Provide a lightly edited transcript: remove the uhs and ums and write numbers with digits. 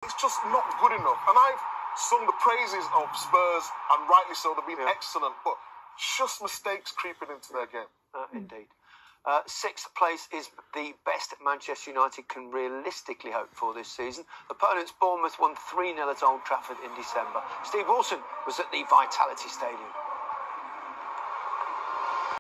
it's just not good enough. And I've sung the praises of Spurs, and rightly so. They've been excellent, but just mistakes creeping into their game. Indeed. Sixth place is the best Manchester United can realistically hope for this season. Opponents Bournemouth won 3-0 at Old Trafford in December. Steve Wilson was at the Vitality Stadium.